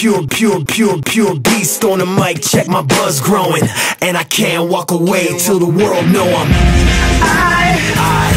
pure beast on the mic. Check my buzz growing, and I can't walk away till the world know I'm